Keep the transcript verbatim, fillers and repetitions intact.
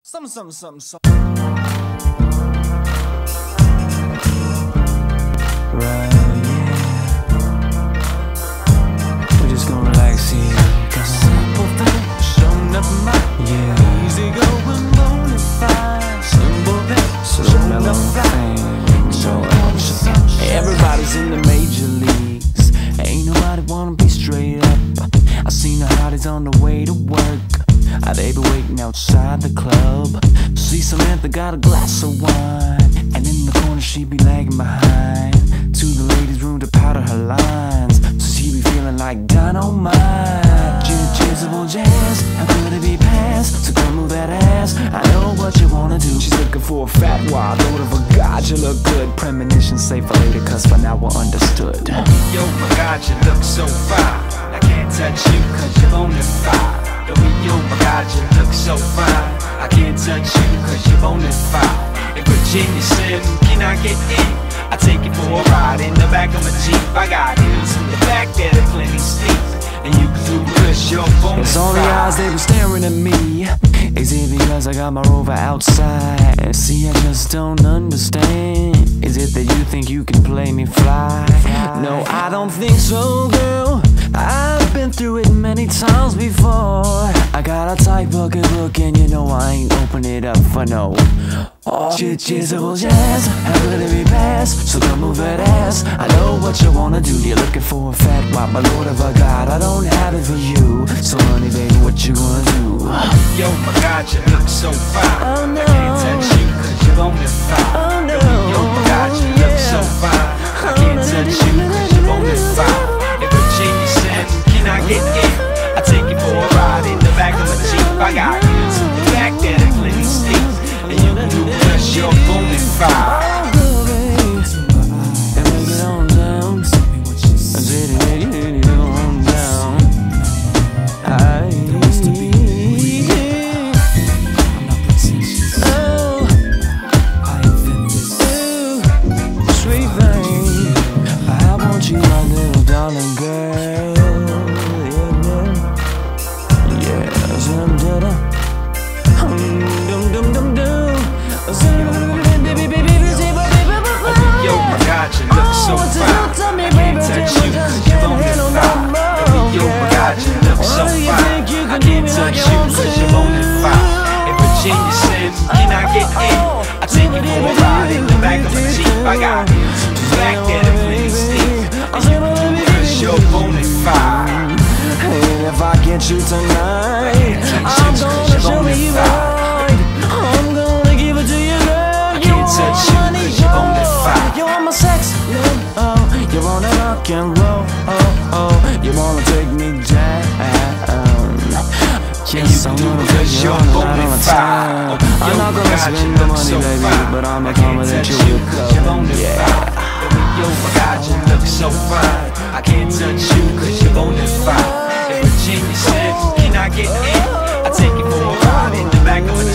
Some, some, some, some. Right, yeah. We're just gonna relax here. Simple thing, showing up my yeah. Easy going, bonafide. Simple thing, so mellow thing. Everybody's in the major leagues. Ain't nobody wanna be straight up. I seen the hotties on the way to work. Uh, they be waiting outside the club. See Samantha got a glass of wine, and in the corner she be lagging behind to the ladies' room to powder her lines. So she be feeling like dynamite. Jizzable jazz, how could it be passed? So come move that ass, I know what you wanna do. She's looking for a fat wad, Lord of a God, you look good. Premonition safe for later, cause for now we're understood. Yo, my God, you look so fine. I can't touch you cause you're bonafide. Yo, yo, my God, you look so fine. I can't touch you cause you're bonafide. If Virginia said, can I get in? I take you for a ride in the back of my Jeep. I got hills in the back that are plenty steep, and you can do cause you're bonafide. It's all the eyes, they were staring at me. Is it because I got my Rover outside? See, I just don't understand. Is it that you think you can play me fly? No, I don't think so, girl. I've been through it many times before. I got a tight pocketbook and you know I ain't open it up for no oh, shit, jizzable jazz, how could it be passed? So come move that ass, I know what you wanna do. You're looking for a fat wop, my Lord of a God, I don't have it for you. So honey baby, what you gonna do? Yo, my God, you look so fine. Oh no, I can't touch you cause you're bonafide. oh no, Yo, my God, you look so fine. I can't touch you cause you're bonafide. If Virginia said, can I get in? I take you for a ride in the back of my Jeep. I got hills in the back that are plenty steep, and you can do cause you're bonafide. I got hills in the back that are plenty steep, and you can do cause you're bonafide. And if I get you tonight, I'm gonna show you right. I'm gonna give it to you, girl. I can't touch you cause you're bonafide. You want my sex, oh, you wanna rock and roll, oh, oh, you wanna take me down. Yes, I'm gonna take you on a lot of time. I'm not gonna spend the money, baby, but I'm gonna accommodate you with love, yeah. Yo, my God, you look so fine. I can't touch you cause you're bonafide. If Virginia said, can I get in? I take you for a ride in the back of a